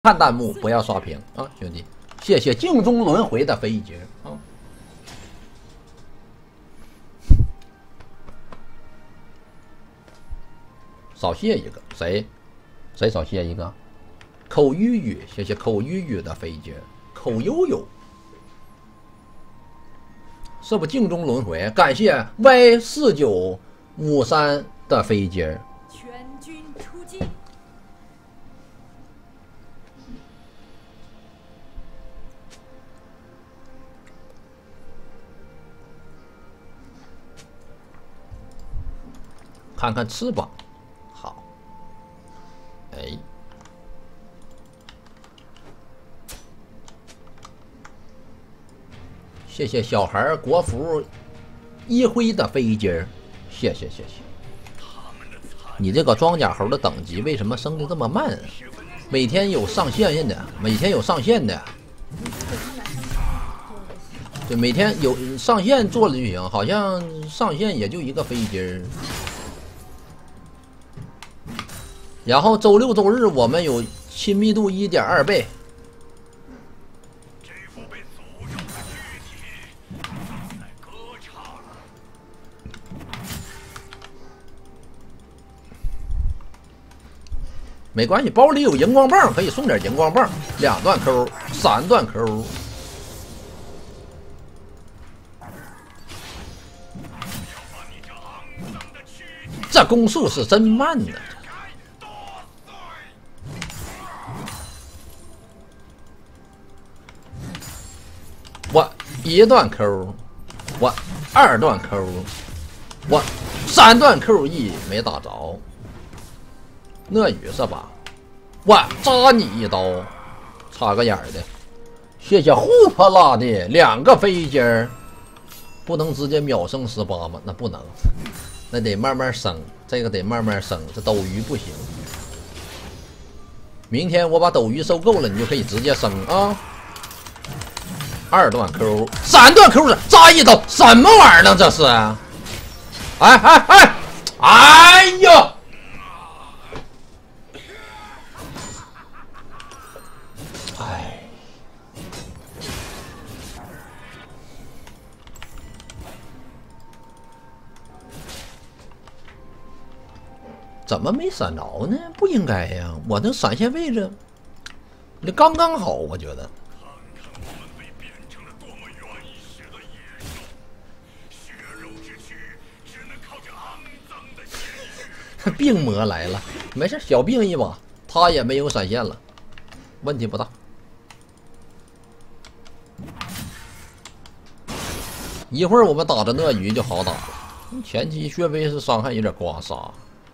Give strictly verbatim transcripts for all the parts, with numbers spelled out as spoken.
看弹幕，不要刷屏啊，兄弟！谢谢镜中轮回的飞机啊！少谢一个，谁？谁少谢一个？口语语，谢谢口语语的飞机，口悠悠，是不镜中轮回？感谢 Y 四九五三的飞机。 全军出击！ 看看翅膀，好，哎，谢谢小孩国服一辉的飞机儿，谢谢谢谢。你这个装甲猴的等级为什么升的这么慢？每天有上线的，每天有上线的。对，每天有上线做了就行，好像上线也就一个飞机儿。然后周六周日我们有亲密度 一点二 倍。没关系，包里有荧光棒，可以送点荧光棒，两段 Q， 三段 Q。这攻速是真慢呢。我一段 Q， 我二段 Q， 我三段 Q E 没打着。鳄鱼是吧？我扎你一刀，插个眼儿的。谢谢护帕拉的两个飞机儿，不能直接秒升十八吗？那不能，那得慢慢升，这个得慢慢升。这斗鱼不行。明天我把斗鱼收够了，你就可以直接升啊。二段 Q， 三段 Q 是扎一刀，什么玩意儿呢？这是？哎哎哎！哎呀！哎，怎么没闪着呢？不应该呀，我那闪现位置，那刚刚好，我觉得。 病魔来了，没事，小病一把，他也没有闪现了，问题不大。一会儿我们打着鳄鱼就好打了，前期薛飞是伤害有点刮痧。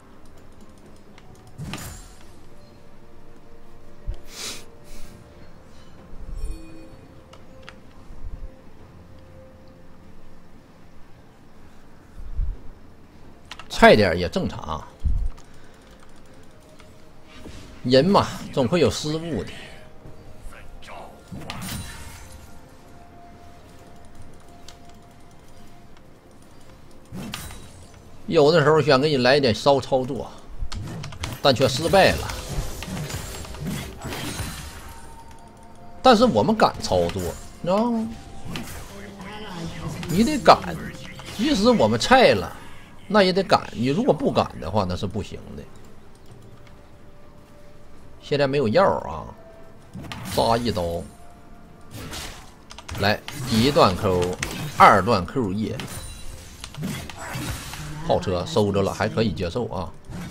菜点也正常。 人嘛，总会有失误的。有的时候想给你来点骚操作，但却失败了。但是我们敢操作，你知道吗？你得敢，即使我们菜了，那也得敢。你如果不敢的话，那是不行的。 现在没有药啊，扎一刀，来一段 Q， 二段 Q E， 炮车收着了，还可以接受啊。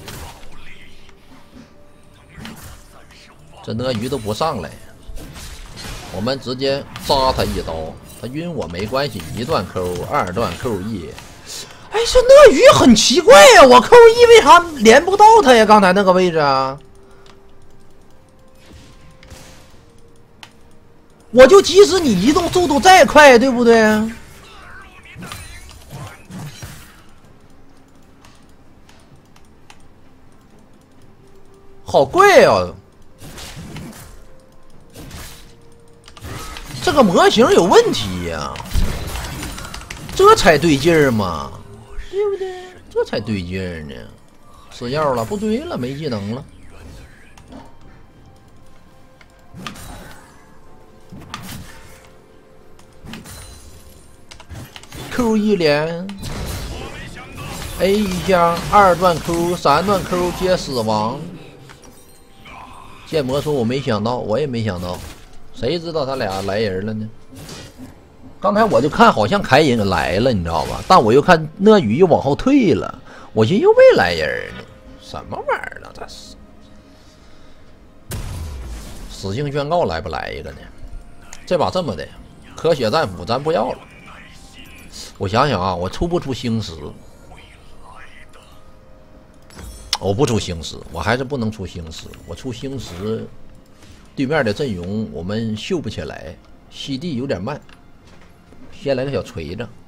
这鳄鱼都不上来，我们直接扎他一刀，他晕我没关系，一段 Q， 二段 Q E。哎，这鳄鱼很奇怪呀、啊，我 Q E 为啥连不到他呀？刚才那个位置啊。 我就即使你移动速度再快，对不对？好怪啊！这个模型有问题呀、啊，这才对劲儿嘛，对不对？这才对劲儿呢。吃药了，不追了，没技能了。 Q 一连 ，A 一下，二段 Q， 三段 Q 接死亡。剑魔说：“我没想到，我也没想到，谁知道他俩来人了呢？刚才我就看好像凯隐来了，你知道吧？但我又看鳄鱼又往后退了，我寻思又没来人呢，什么玩意儿呢？这是死性宣告来不来一个呢？这把这么的，科学战斧咱不要了。我想想啊，我出不出星石？我不出星石，我还是不能出星石。我出星石，对面的阵容我们秀不起来，吸地有点慢。先来个小锤子，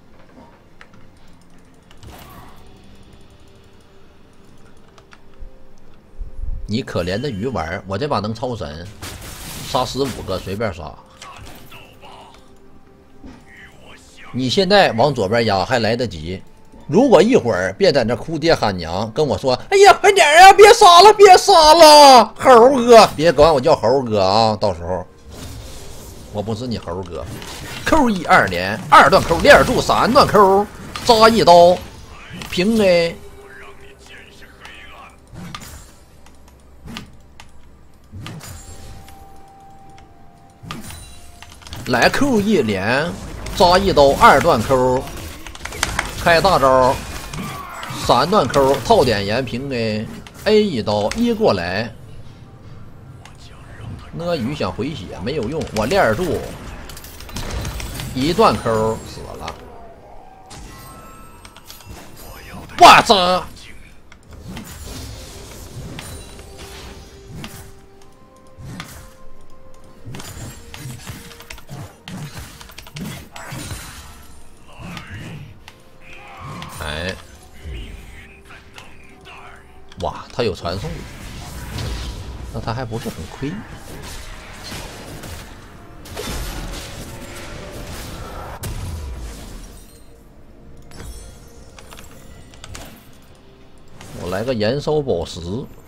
你可怜的鱼丸，我这把能超神，杀十五个随便杀。你现在往左边压还来得及。如果一会儿别在那哭爹喊娘，跟我说：“哎呀，快点啊，别杀了，别杀了，猴哥，别管我叫猴哥啊！到时候我不是你猴哥。”Q 一二连，二段 Q 链住，三段 Q 扎一刀，平 A。来 Q 一连，扎一刀，二段 Q。开大招，三段 Q 套点岩平 A A 一刀一过来，鳄鱼想回血没有用，我链住，一段 Q 死了，我操！哎，哇，他有传送，那他还不是很亏。我来个燃烧宝石。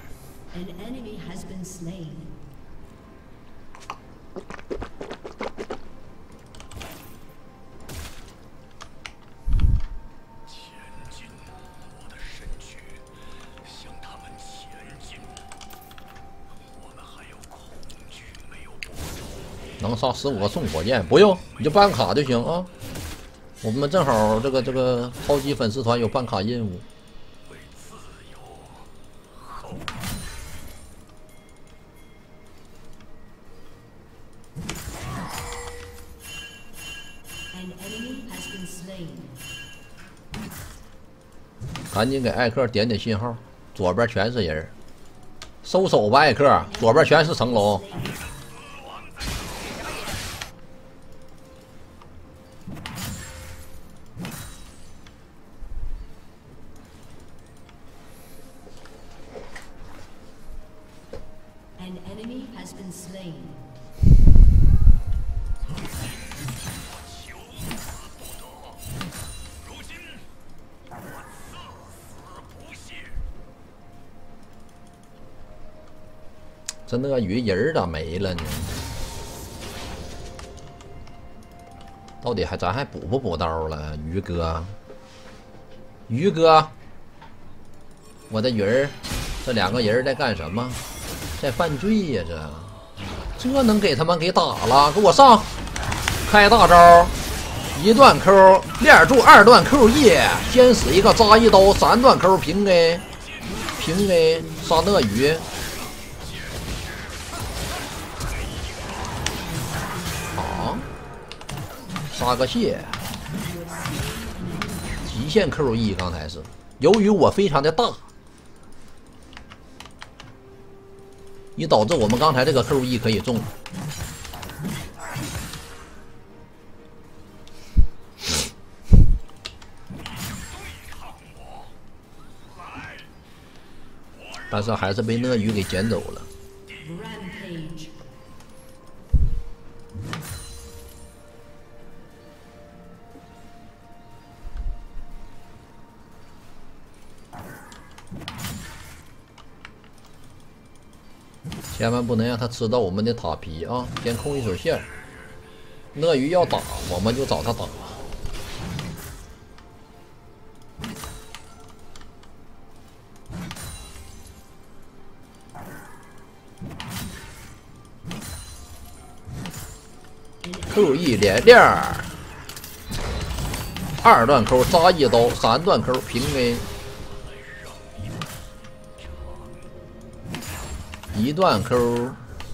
能杀十五个送火箭，不用，你就办卡就行啊。我们正好这个这个超级粉丝团有办卡任务。赶紧给艾克点点信号，左边全是人，收手吧，艾克，左边全是成龙。这鳄鱼人咋没了呢？到底还咱还补不补刀了，鱼哥？鱼哥，我的鱼儿，这两个人在干什么？在犯罪呀！这这能给他们给打了？给我上！开大招，一段 Q 链住，二段 Q E， 先死一个扎一刀，三段 Q 平 A， 平 A 杀鳄鱼。杀个蟹，极限 Q E 刚才是，由于我非常的大，以导致我们刚才这个 Q E 可以中。但是还是被鳄鱼给捡走了。千万不能让他吃到我们的塔皮啊！先控一手线，鳄鱼要打我们就找他打。 Q E 连链儿，二段 Q 扎一刀，三段 Q 平 A， 一段 Q，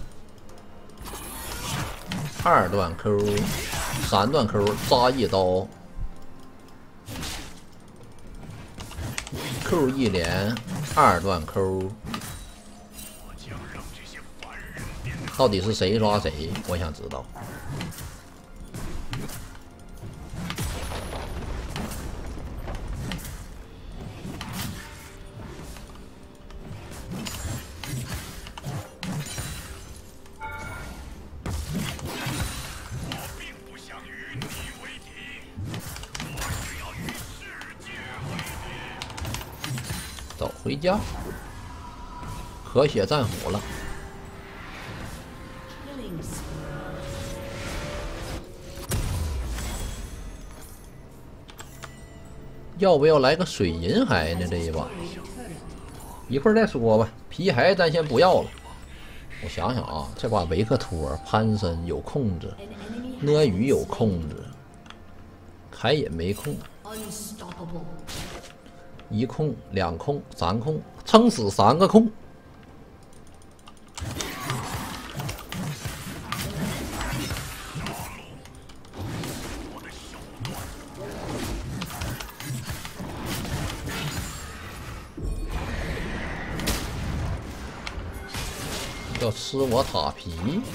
二段 Q， 三段 Q 扎一刀 ，Q E 连，二段 Q。 到底是谁抓谁？我想知道。走，回家。咳血战斧了。 要不要来个水银海呢？这一把，一会儿再说吧。皮海咱先不要了。我想想啊，这把维克托、潘森有控制，鳄鱼有控制，凯隐没控，一控、两控、三控，撑死三个控。 要吃我塔皮，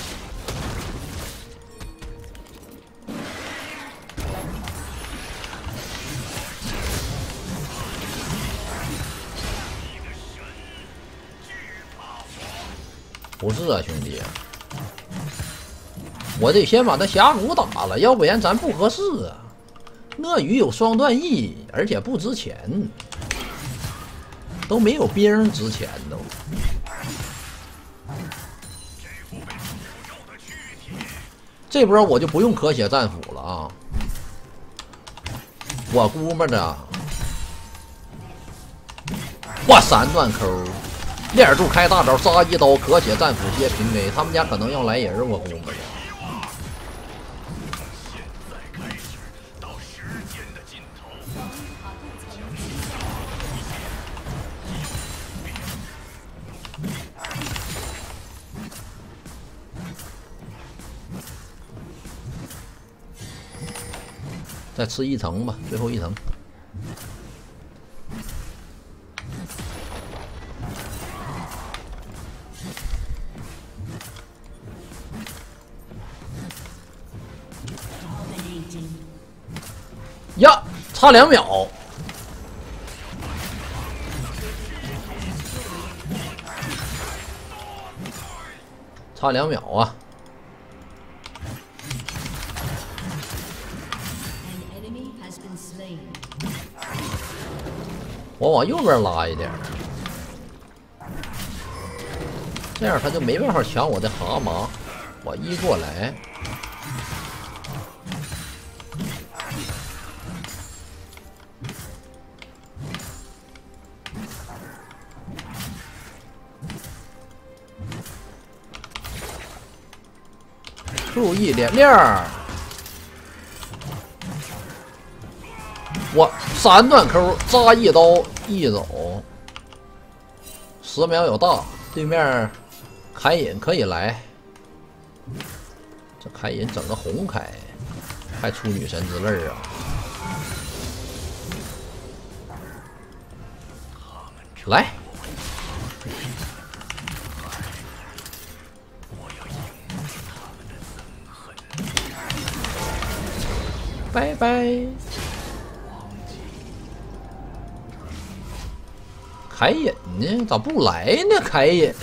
不是啊，兄弟，我得先把他峡谷打了，要不然咱不合适啊。鳄鱼有双段翼，而且不值钱，都没有兵值钱都。 这波我就不用咳血战斧了啊！我估摸着，我三段 Q， 链柱开大招，扎一刀，咳血战斧接平 A， 他们家可能要来人，我估摸着。再吃一层吧，最后一层。呀，差两秒。差两秒啊！ 我往右边拉一点，这样他就没办法抢我的蛤蟆。我一过来，注意连链儿。 我三段 Q 扎一刀一走，十秒有大，对面凯隐可以来。这凯隐整个红凯，还出女神之味儿啊！来，拜拜。 凯隐呢？咋不来呢？凯隐，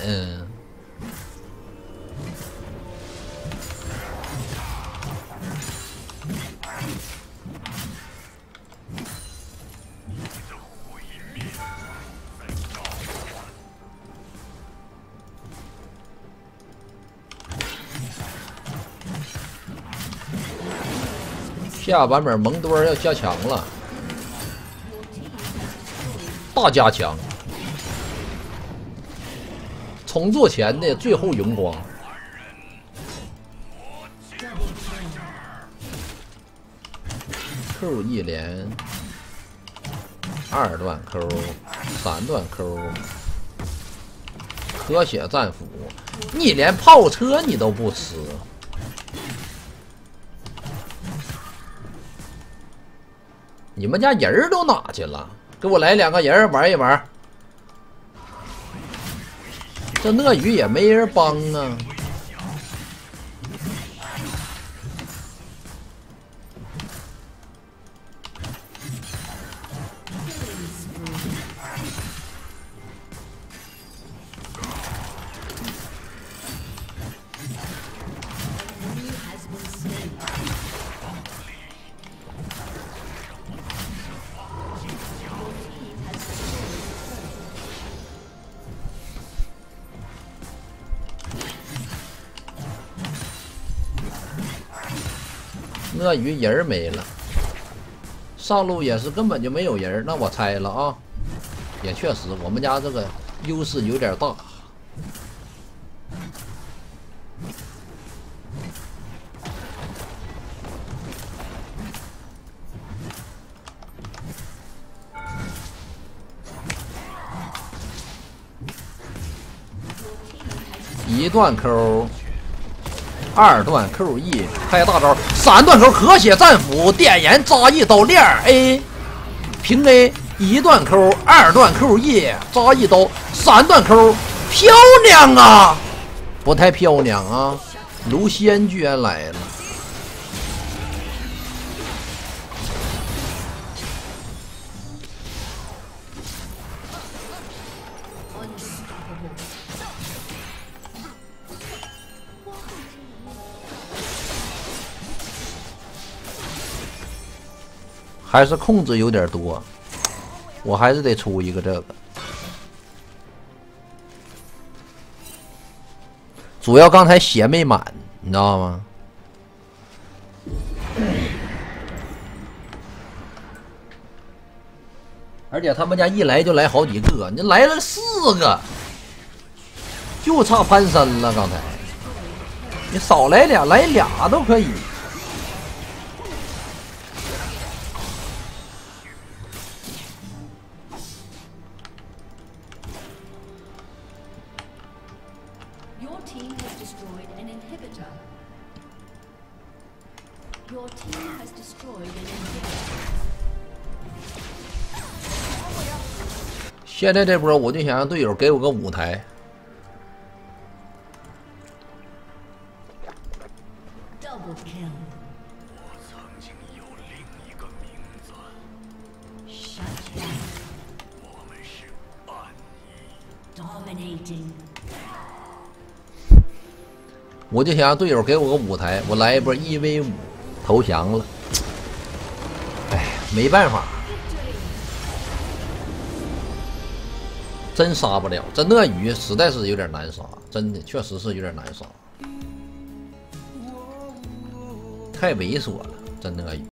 下版本蒙多要加强了，大加强。 重做前的最后荣光， Q 一连，二段 Q， 三段 Q， 科血战斧，你连炮车你都不吃，你们家人儿都哪去了？给我来两个人儿玩一玩。这鳄鱼也没人帮啊。鳄鱼人没了，上路也是根本就没有人，那我猜了啊，也确实我们家这个优势有点大。一段 Q。二段 Q E 开大招，三段 Q 可血战斧电炎扎一刀链 A 平 A 一段 Q 二段 Q E 扎一刀，三段 Q 漂亮啊，不太漂亮啊！卢仙居然来了。还是控制有点多，我还是得出一个这个。主要刚才血没满，你知道吗？而且他们家一来就来好几个，你来了四个，就差潘森了。刚才你少来俩，来俩都可以。 Your team has destroyed an inhibitor. Your team has destroyed an inhibitor. 现在这波我就想让队友给我个舞台。 Double kill. 我曾经有另一个名字。 Shut down. 我们是暗翼。 Dominating. 我就想让队友给我个舞台，我来一波一 v 五投降了。哎，没办法，真杀不了。这鳄鱼实在是有点难杀，真的确实是有点难杀，太猥琐了，这鳄鱼。